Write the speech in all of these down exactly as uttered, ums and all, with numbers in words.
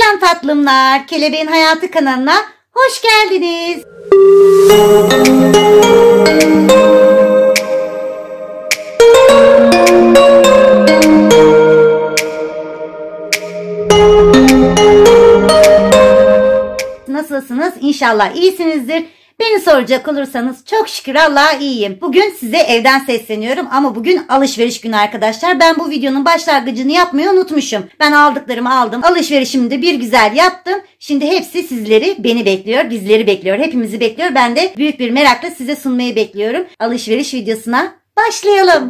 Can tatlımlar, Kelebeğin Hayatı kanalına hoş geldiniz. Nasılsınız? İnşallah iyisinizdir. Beni soracak olursanız çok şükür Allah'a iyiyim. Bugün size evden sesleniyorum ama bugün alışveriş günü arkadaşlar. Ben bu videonun başlangıcını yapmayı unutmuşum. Ben aldıklarımı aldım. Alışverişimi de bir güzel yaptım. Şimdi hepsi sizleri, beni bekliyor, bizleri bekliyor, hepimizi bekliyor. Ben de büyük bir merakla size sunmayı bekliyorum. Alışveriş videosuna başlayalım.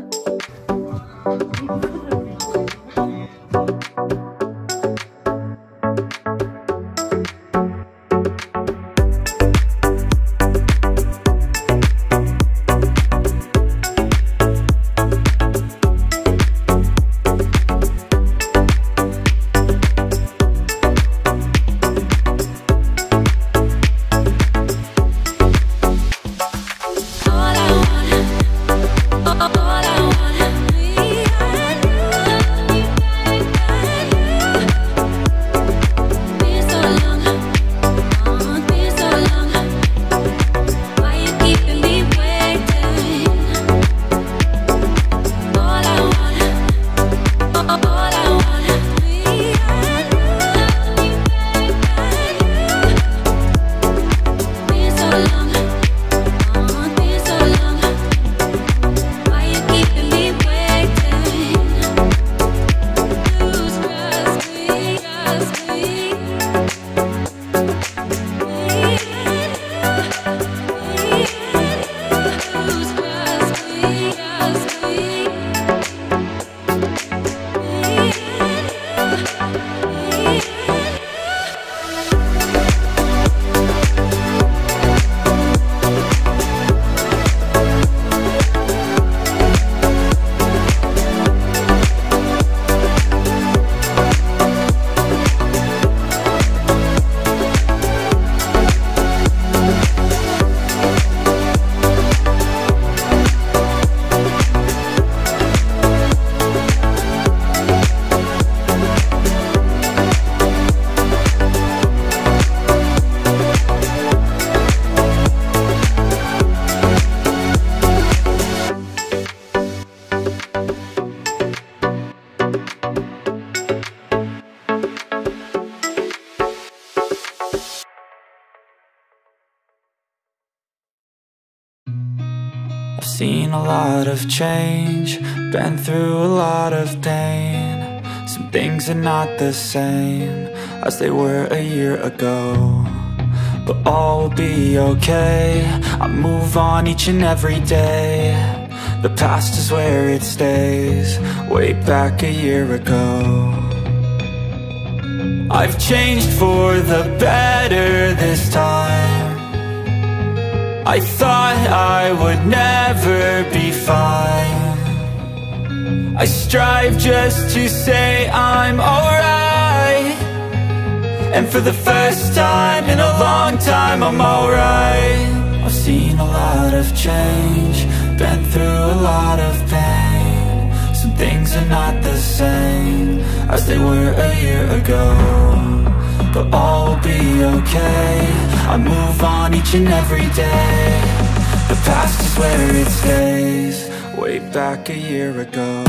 I've seen a lot of change, been through a lot of pain. Some things are not the same as they were a year ago, but all will be okay. I move on each and every day. The past is where it stays, way back a year ago. I've changed for the better this time. I thought I would never be fine. I strive just to say I'm alright, and for the first time in a long time I'm alright. I've seen a lot of change, been through a lot of pain. Some things are not the same as they were a year ago, but all will be okay. I move on each and every day. The past is where it stays, way back a year ago.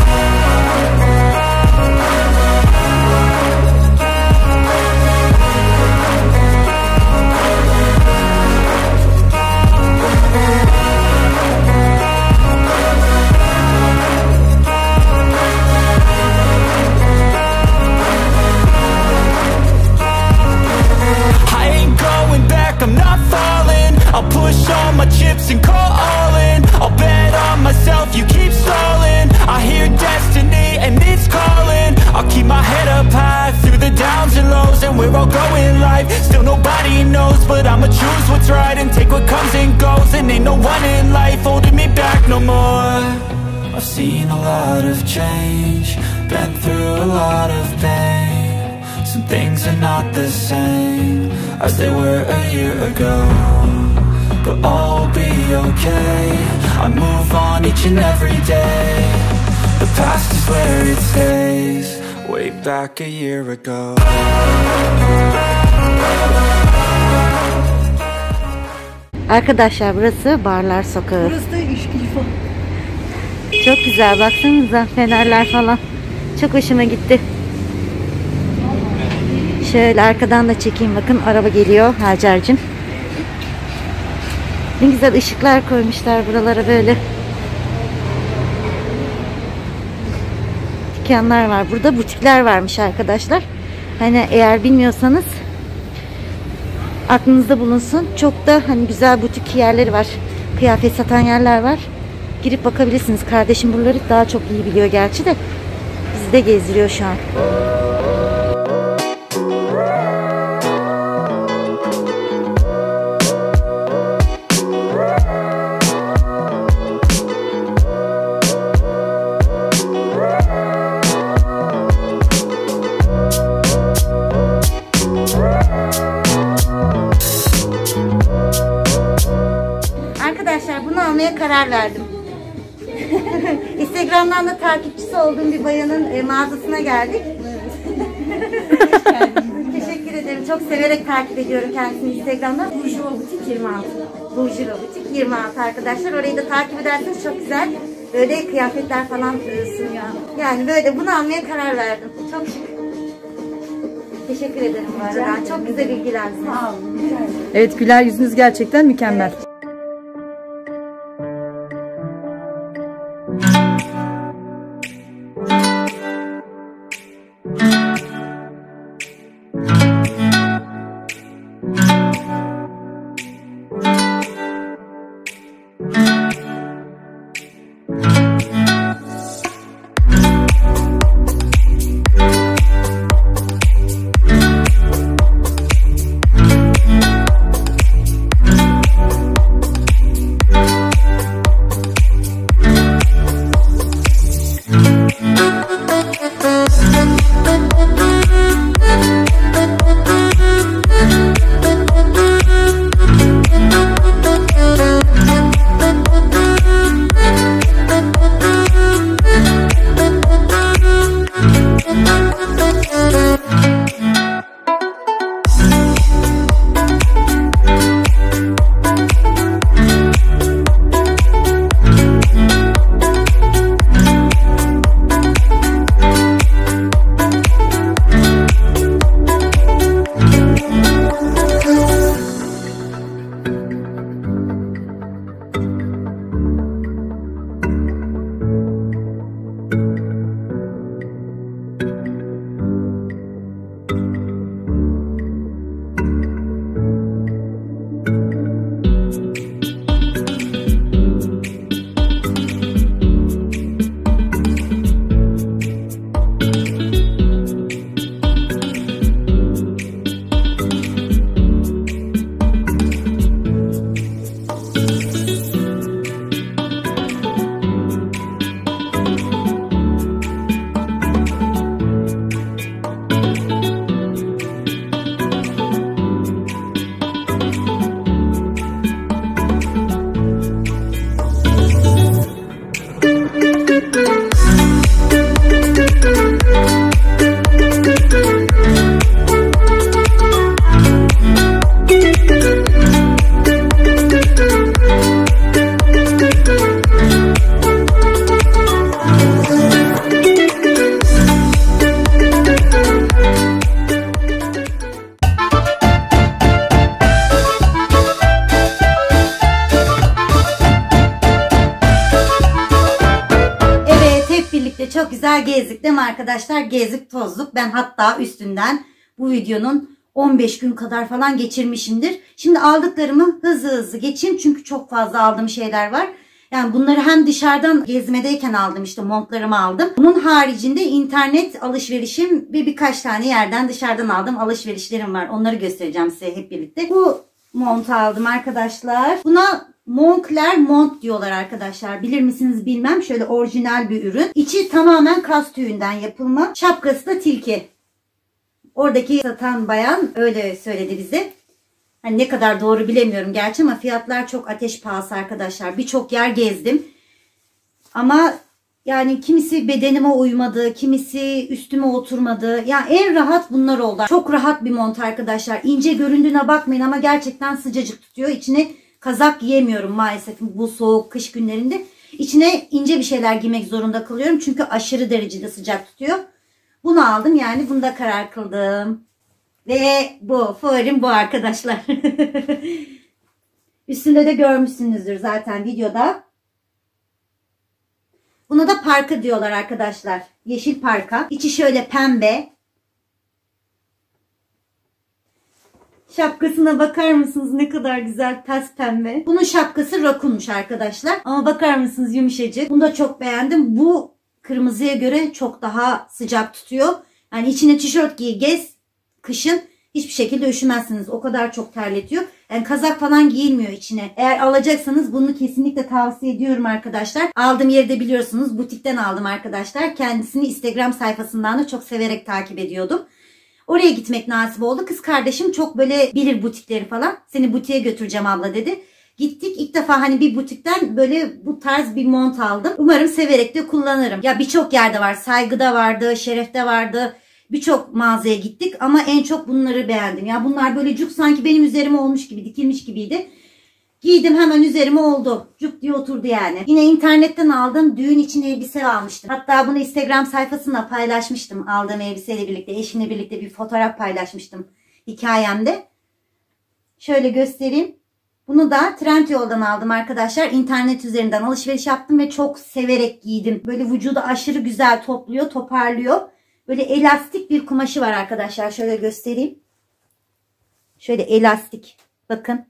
I'm not falling, I'll push all my chips and call all in. I'll bet on myself, you keep stalling. I hear destiny and it's calling. I'll keep my head up high through the downs and lows, and we're all going life. Still nobody knows, but I'ma choose what's right and take what comes and goes. And ain't no one in life holding me back no more. I've seen a lot of change, been through a lot of pain. Some things are not the same as they were a year ago, but all will be okay. I move on each and every day. The past is where it stays, way back a year ago. Arkadaşlar burası Barlar Sokağı. Burası da Üsküdar. Çok güzel, baksanıza fenerler falan. Çok hoşuma gitti. Şöyle arkadan da çekeyim, bakın araba geliyor Hacer'cim. Ne güzel ışıklar koymuşlar buralara böyle. Dükkanlar var. Burada butikler varmış arkadaşlar. Hani eğer bilmiyorsanız aklınızda bulunsun. Çok da hani güzel butik yerleri var. Kıyafet satan yerler var. Girip bakabilirsiniz. Kardeşim buraları daha çok iyi biliyor gerçi de. Bizi de gezdiriyor şu an. Arkadaşlar bunu almaya karar verdim. Instagram'dan da takipçisi olduğum bir bayanın e, mağazasına geldik. Teşekkür ederim. Çok severek takip ediyorum kendisini Instagram'dan. Bourjois Butik yirmi altı. Bourjois Butik yirmi altı arkadaşlar. Orayı da takip ederseniz çok güzel böyle kıyafetler falan sunuyor. Yani böyle bunu almaya karar verdim. Çok şık. Teşekkür ederim bu arada. Çok güzel ilgilendiniz. Sağ olun. Evet, güler yüzünüz gerçekten mükemmel. Evet. Çok güzel gezdik değil mi arkadaşlar? Gezdik tozduk. Ben hatta üstünden bu videonun on beş gün kadar falan geçirmişimdir. Şimdi aldıklarımı hızlı hızlı geçeyim. Çünkü çok fazla aldığım şeyler var. Yani bunları hem dışarıdan gezmedeyken aldım, işte montlarımı aldım. Bunun haricinde internet alışverişim ve birkaç tane yerden dışarıdan aldım alışverişlerim var. Onları göstereceğim size hep birlikte. Bu montu aldım arkadaşlar. Buna Moncler mont diyorlar arkadaşlar. Bilir misiniz bilmem. Şöyle orijinal bir ürün. İçi tamamen kas tüyünden yapılma. Şapkası da tilki. Oradaki satan bayan öyle söyledi bize. Hani ne kadar doğru bilemiyorum gerçi ama fiyatlar çok ateş pahası arkadaşlar. Birçok yer gezdim. Ama yani kimisi bedenime uymadı, kimisi üstüme oturmadı. Yani en rahat bunlar oldu. Çok rahat bir mont arkadaşlar. İnce göründüğüne bakmayın ama gerçekten sıcacık tutuyor. İçine kazak giyemiyorum maalesef bu soğuk kış günlerinde. İçine ince bir şeyler giymek zorunda kalıyorum. Çünkü aşırı derecede sıcak tutuyor. Bunu aldım, yani bunda karar kıldım. Ve bu favorim bu arkadaşlar. Üstünde de görmüşsünüzdür zaten videoda. Buna da parka diyorlar arkadaşlar. Yeşil parka. İçi şöyle pembe. Şapkasına bakar mısınız? Ne kadar güzel pes pembe. Bunun şapkası rakunmuş arkadaşlar. Ama bakar mısınız, yumuşacık. Bunu da çok beğendim. Bu kırmızıya göre çok daha sıcak tutuyor. Yani içine tişört giy, gez. Kışın hiçbir şekilde üşümezsiniz. O kadar çok terletiyor. Yani kazak falan giyilmiyor içine. Eğer alacaksanız bunu kesinlikle tavsiye ediyorum arkadaşlar. Aldığım yeri de biliyorsunuz. Butikten aldım arkadaşlar. Kendisini Instagram sayfasından da çok severek takip ediyordum. Oraya gitmek nasip oldu. Kız kardeşim çok böyle bilir butikleri falan. Seni butiğe götüreceğim abla dedi. Gittik, ilk defa hani bir butikten böyle bu tarz bir mont aldım. Umarım severek de kullanırım. Ya birçok yerde var. Saygıda vardı, Şeref'te vardı. Birçok mağazaya gittik ama en çok bunları beğendim. Ya bunlar böyle cuk sanki benim üzerime olmuş gibi, dikilmiş gibiydi. Giydim, hemen üzerime oldu. Cuk diye oturdu yani. Yine internetten aldım. Düğün için elbise almıştım. Hatta bunu Instagram sayfasında paylaşmıştım. Aldığım elbiseyle birlikte, eşimle birlikte bir fotoğraf paylaşmıştım hikayemde. Şöyle göstereyim. Bunu da Trendyol'dan aldım arkadaşlar. İnternet üzerinden alışveriş yaptım ve çok severek giydim. Böyle vücudu aşırı güzel topluyor, toparlıyor. Böyle elastik bir kumaşı var arkadaşlar. Şöyle göstereyim. Şöyle elastik. Bakın.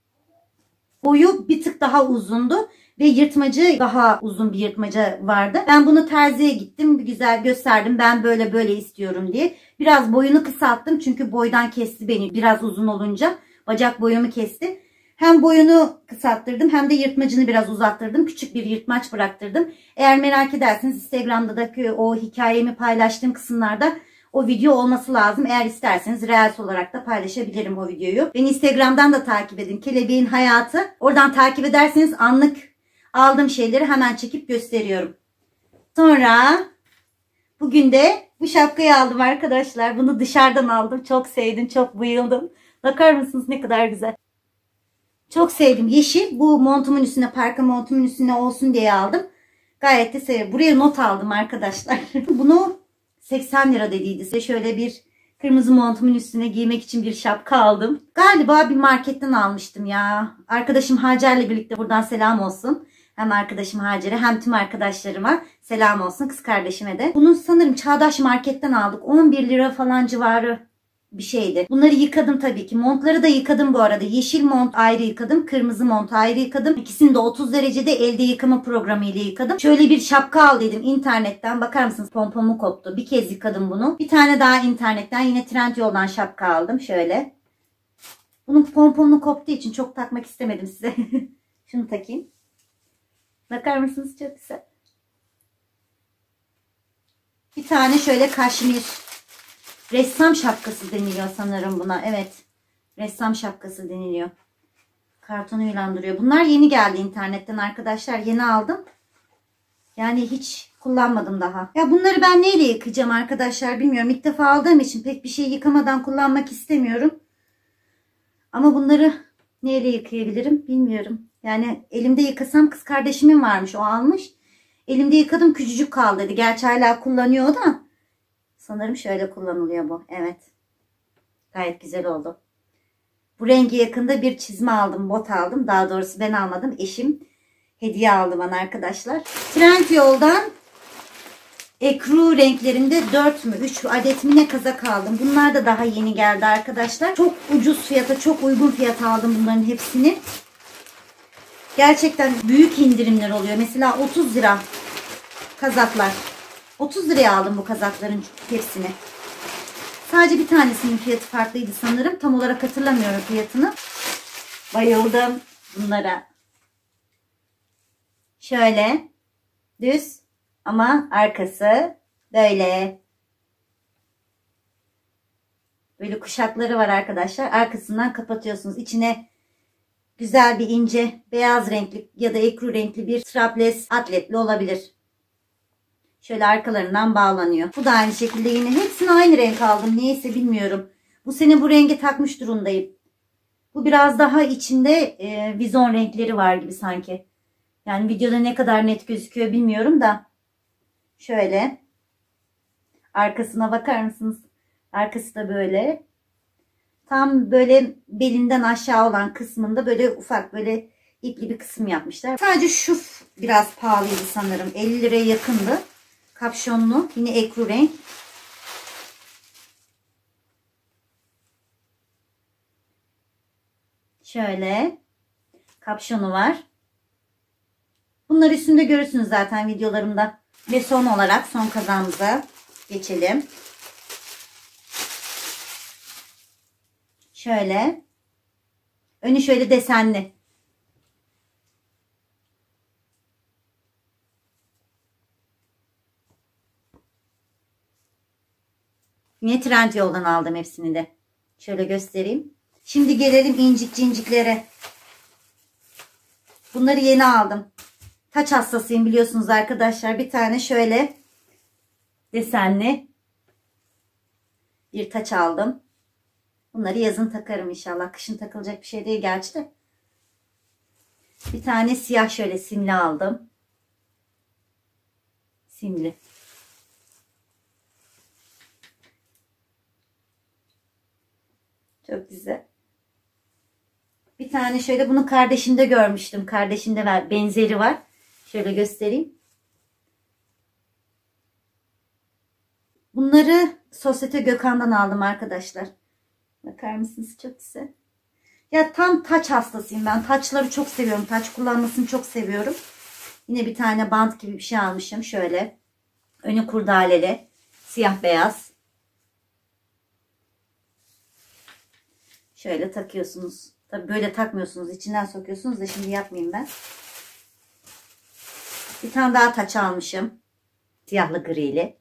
Boyu bir tık daha uzundu. Ve yırtmacı daha uzun bir yırtmacı vardı. Ben bunu terziye gittim. Bir güzel gösterdim. Ben böyle böyle istiyorum diye. Biraz boyunu kısalttım. Çünkü boydan kesti beni. Biraz uzun olunca. Bacak boyumu kesti. Hem boyunu kısalttırdım hem de yırtmacını biraz uzattırdım. Küçük bir yırtmaç bıraktırdım. Eğer merak ederseniz Instagram'daki o hikayemi paylaştığım kısımlarda o video olması lazım. Eğer isterseniz Reels olarak da paylaşabilirim o videoyu. Beni Instagram'dan da takip edin. Kelebeğin Hayatı. Oradan takip ederseniz anlık aldığım şeyleri hemen çekip gösteriyorum. Sonra bugün de bu şapkayı aldım arkadaşlar. Bunu dışarıdan aldım. Çok sevdim, çok bayıldım. Bakar mısınız ne kadar güzel. Çok sevdim. Yeşil. Bu montumun üstüne, parka montumun üstüne olsun diye aldım. Gayet de seviyorum. Buraya not aldım arkadaşlar. Bunu seksen lira dediydi. Size şöyle bir kırmızı montumun üstüne giymek için bir şapka aldım. Galiba bir marketten almıştım ya. Arkadaşım Hacer'le birlikte buradan selam olsun. Hem arkadaşım Hacer'e hem tüm arkadaşlarıma selam olsun. Kız kardeşime de. Bunu sanırım Çağdaş Market'ten aldık. on bir lira falan civarı bir şeydi. Bunları yıkadım tabii ki. Montları da yıkadım bu arada. Yeşil mont ayrı yıkadım. Kırmızı mont ayrı yıkadım. İkisini de otuz derecede elde yıkama programı ile yıkadım. Şöyle bir şapka al dedim internetten. Bakar mısınız, pompomu koptu. Bir kez yıkadım bunu. Bir tane daha internetten yine Trendyol'dan şapka aldım. Şöyle. Bunun pomponu koptuğu için çok takmak istemedim size. Şunu takayım. Bakar mısınız, çok güzel. Bir tane şöyle kaşmir ressam şapkası deniliyor sanırım buna. Evet. Ressam şapkası deniliyor. Kartonuyla duruyor. Bunlar yeni geldi internetten arkadaşlar. Yeni aldım. Yani hiç kullanmadım daha. Ya bunları ben neyle yıkayacağım arkadaşlar bilmiyorum. İlk defa aldığım için pek bir şey yıkamadan kullanmak istemiyorum. Ama bunları neyle yıkayabilirim bilmiyorum. Yani elimde yıkasam, kız kardeşimin varmış, o almış. Elimde yıkadım, küçücük kaldı dedi. Gerçi hala kullanıyor da. Sanırım şöyle kullanılıyor bu. Evet. Gayet güzel oldu. Bu rengi yakında bir çizme aldım. Bot aldım. Daha doğrusu ben almadım. Eşim hediye aldı bana arkadaşlar. Trendyol'dan ekru renklerinde dört mü üç adet mi ne kazak aldım. Bunlar da daha yeni geldi arkadaşlar. Çok ucuz fiyata, çok uygun fiyata aldım bunların hepsini. Gerçekten büyük indirimler oluyor. Mesela otuz lira kazaklar. otuz liraya aldım bu kazakların hepsini. Sadece bir tanesinin fiyatı farklıydı sanırım. Tam olarak hatırlamıyorum fiyatını. Bayıldım bunlara. Şöyle düz ama arkası böyle. Böyle kuşakları var arkadaşlar. Arkasından kapatıyorsunuz. İçine güzel bir ince beyaz renkli ya da ekru renkli bir strapless atletli olabilir. Şöyle arkalarından bağlanıyor. Bu da aynı şekilde yine. Hepsini aynı renk aldım. Neyse bilmiyorum. Bu sene bu rengi takmış durumdayım. Bu biraz daha içinde e, vizon renkleri var gibi sanki. Yani videoda ne kadar net gözüküyor bilmiyorum da. Şöyle. Arkasına bakar mısınız? Arkası da böyle. Tam böyle belinden aşağı olan kısmında böyle ufak böyle ipli bir kısım yapmışlar. Sadece şu biraz pahalıydı sanırım. elli liraya yakındı. Kapşonlu. Yine ekru renk. Şöyle. Kapşonu var. Bunları üstünde görürsünüz zaten videolarımda. Ve son olarak son kazağımıza geçelim. Şöyle. Önü şöyle desenli. Yine Trendyol'dan aldım hepsini de. Şöyle göstereyim. Şimdi gelelim incik cinciklere. Bunları yeni aldım. Taç hastasıyım biliyorsunuz arkadaşlar. Bir tane şöyle desenli bir taç aldım. Bunları yazın takarım inşallah. Kışın takılacak bir şey değil gerçi de. Bir tane siyah şöyle simli aldım. Simli. Çok güzel. Bir tane şöyle bunu kardeşimde görmüştüm. Kardeşimde var, benzeri var. Şöyle göstereyim. Bunları Sosyete Gökhan'dan aldım arkadaşlar. Bakar mısınız? Çok güzel. Ya tam taç hastasıyım ben. Taçları çok seviyorum. Taç kullanmasını çok seviyorum. Yine bir tane bant gibi bir şey almışım. Şöyle. Önü kurdaleli. Siyah beyaz. Şöyle takıyorsunuz. Tabii böyle takmıyorsunuz. İçinden sokuyorsunuz da şimdi yapmayayım ben. Bir tane daha taç almışım. Siyahlı grili.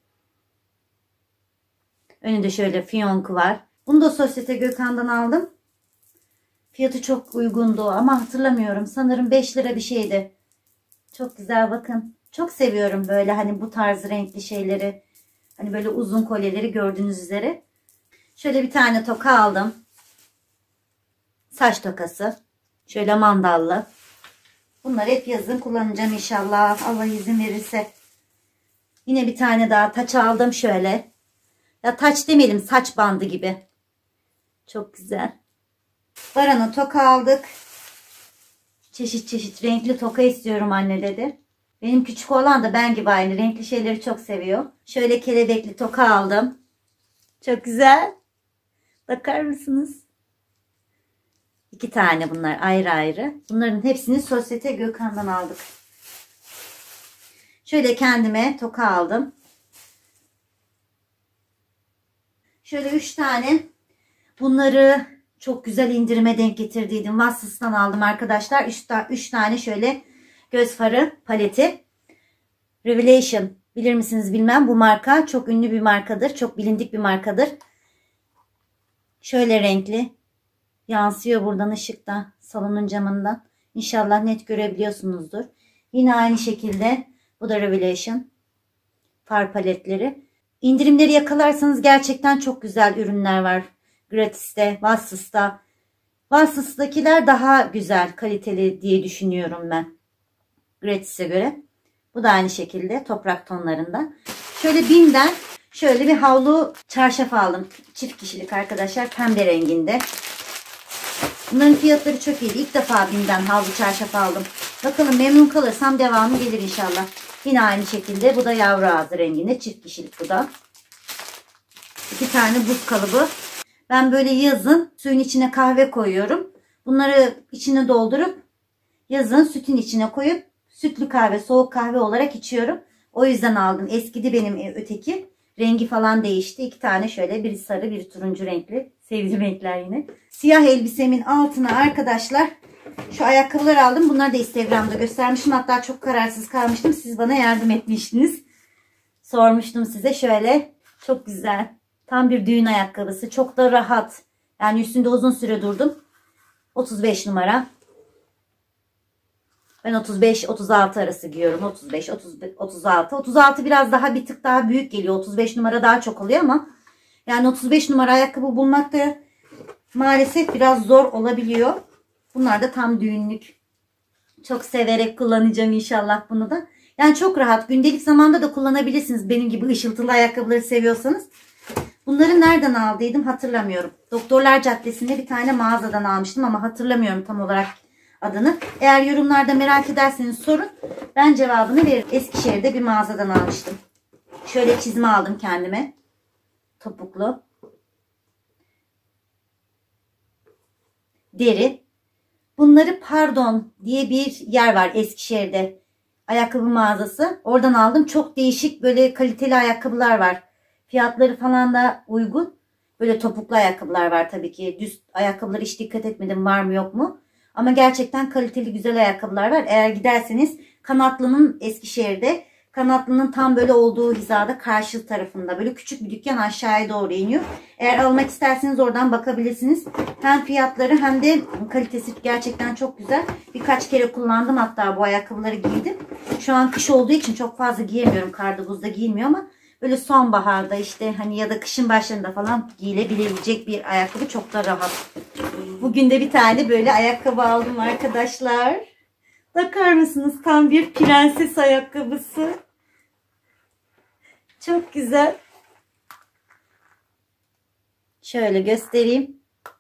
Önünde şöyle fiyonku var. Bunu da Sosyete Gökhan'dan aldım. Fiyatı çok uygundu ama hatırlamıyorum. Sanırım beş lira bir şeydi. Çok güzel bakın. Çok seviyorum böyle hani bu tarz renkli şeyleri. Hani böyle uzun kolyeleri gördüğünüz üzere. Şöyle bir tane toka aldım. Saç tokası. Şöyle mandallı. Bunları hep yazın kullanacağım inşallah. Allah izin verirse. Yine bir tane daha taç aldım şöyle. Ya taç demeyelim, saç bandı gibi. Çok güzel. Barana toka aldık. Çeşit çeşit renkli toka istiyorum anne dedi. Benim küçük oğlan da ben gibi aynı renkli şeyleri çok seviyor. Şöyle kelebekli toka aldım. Çok güzel. Bakar mısınız? İki tane bunlar ayrı ayrı. Bunların hepsini Sosyete Gökhan'dan aldık. Şöyle kendime toka aldım. Şöyle üç tane. Bunları çok güzel indirime denk getirdiydim. Wassos'tan aldım arkadaşlar. üç tane şöyle göz farı paleti. Revelation. Bilir misiniz bilmem. Bu marka çok ünlü bir markadır. Çok bilindik bir markadır. Şöyle renkli. Yansıyor buradan ışıkta. Salonun camından. İnşallah net görebiliyorsunuzdur. Yine aynı şekilde. Bu da Revelation. Far paletleri. İndirimleri yakalarsanız gerçekten çok güzel ürünler var. Gratis'te, Wassos'ta. Wassos'takiler daha güzel, kaliteli diye düşünüyorum ben. Gratis'e göre. Bu da aynı şekilde toprak tonlarında. Şöyle BİM'den şöyle bir havlu çarşaf aldım. Çift kişilik arkadaşlar. Pembe renginde. Bunların fiyatları çok iyiydi. İlk defa BİM'den havlu çarşaf aldım. Bakalım memnun kalırsam devamı gelir inşallah. Yine aynı şekilde. Bu da yavru ağzı renginde. Çift kişilik bu da. İki tane buz kalıbı. Ben böyle yazın suyun içine kahve koyuyorum. Bunları içine doldurup yazın sütün içine koyup sütlü kahve, soğuk kahve olarak içiyorum. O yüzden aldım. Eskidi benim öteki. Rengi falan değişti. İki tane şöyle, biri sarı, biri turuncu renkli. Sevdiğim renkler yine. Siyah elbisemin altına arkadaşlar şu ayakkabıları aldım. Bunları da Instagram'da göstermişim. Hatta çok kararsız kalmıştım. Siz bana yardım etmiştiniz. Sormuştum size. Şöyle çok güzel. Tam bir düğün ayakkabısı. Çok da rahat. Yani üstünde uzun süre durdum. otuz beş numara. Ben otuz beş otuz altı arası giyiyorum. otuz beş otuz altı. otuz altı biraz daha bir tık daha büyük geliyor. otuz beş numara daha çok oluyor ama yani otuz beş numara ayakkabı bulmak da maalesef biraz zor olabiliyor. Bunlar da tam düğünlük. Çok severek kullanacağım inşallah bunu da. Yani çok rahat. Gündelik zamanda da kullanabilirsiniz. Benim gibi ışıltılı ayakkabıları seviyorsanız. Bunları nereden aldıydım hatırlamıyorum. Doktorlar Caddesi'nde bir tane mağazadan almıştım ama hatırlamıyorum tam olarak adını. Eğer yorumlarda merak ederseniz sorun. Ben cevabını veririm. Eskişehir'de bir mağazadan almıştım. Şöyle çizme aldım kendime. Topuklu. Deri. Bunları Pardon diye bir yer var Eskişehir'de. Ayakkabı mağazası. Oradan aldım. Çok değişik böyle kaliteli ayakkabılar var. Fiyatları falan da uygun. Böyle topuklu ayakkabılar var tabii ki. Düz ayakkabıları hiç dikkat etmedim var mı yok mu. Ama gerçekten kaliteli güzel ayakkabılar var. Eğer giderseniz Kanatlı'nın Eskişehir'de, Kanatlı'nın tam böyle olduğu hizada karşı tarafında böyle küçük bir dükkan aşağıya doğru iniyor. Eğer almak isterseniz oradan bakabilirsiniz. Hem fiyatları hem de kalitesi gerçekten çok güzel. Birkaç kere kullandım hatta bu ayakkabıları giydim. Şu an kış olduğu için çok fazla giyemiyorum. Karda buzda giyilmiyor ama böyle sonbaharda işte hani ya da kışın başlarında falan giyilebilecek bir ayakkabı, çok da rahat. Bugün de bir tane böyle ayakkabı aldım arkadaşlar. Bakar mısınız? Tam bir prenses ayakkabısı. Çok güzel. Şöyle göstereyim.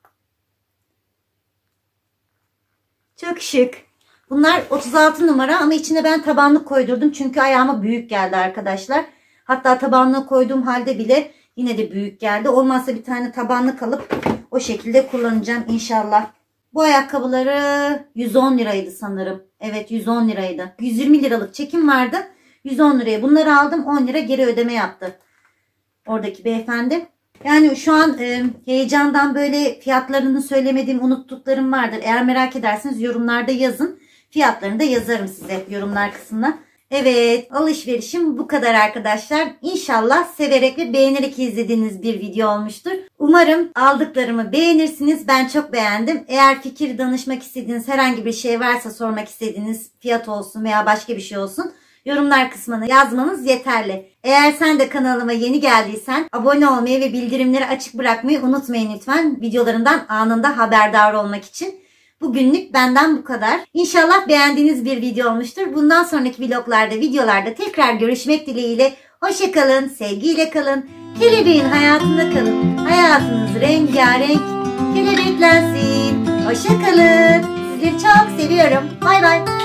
Çok şık. Bunlar otuz altı numara ama içine ben tabanlık koydurdum. Çünkü ayağıma büyük geldi arkadaşlar. Hatta tabanlığı koyduğum halde bile yine de büyük geldi. Olmazsa bir tane tabanlık alıp o şekilde kullanacağım inşallah. Bu ayakkabıları yüz on liraydı sanırım. Evet yüz on liraydı. yüz yirmi liralık çekim vardı. yüz on liraya bunları aldım. on lira geri ödeme yaptı oradaki beyefendi. Yani şu an e, heyecandan böyle fiyatlarını söylemediğim, unuttuklarım vardır. Eğer merak ederseniz yorumlarda yazın. Fiyatlarını da yazarım size yorumlar kısmına. Evet, alışverişim bu kadar arkadaşlar. İnşallah severek ve beğenerek izlediğiniz bir video olmuştur. Umarım aldıklarımı beğenirsiniz. Ben çok beğendim. Eğer fikir danışmak istediğiniz herhangi bir şey varsa, sormak istediğiniz fiyat olsun veya başka bir şey olsun, yorumlar kısmına yazmanız yeterli. Eğer sen de kanalıma yeni geldiysen abone olmayı ve bildirimleri açık bırakmayı unutmayın lütfen. Videolarımdan anında haberdar olmak için. Bugünlük benden bu kadar. İnşallah beğendiğiniz bir video olmuştur. Bundan sonraki vloglarda, videolarda tekrar görüşmek dileğiyle. Hoşça kalın, sevgiyle kalın. Kelebeğin hayatında kalın. Hayatınız rengarenk, kelebeklensin. Hoşça kalın. Sizleri çok seviyorum. Bay bay.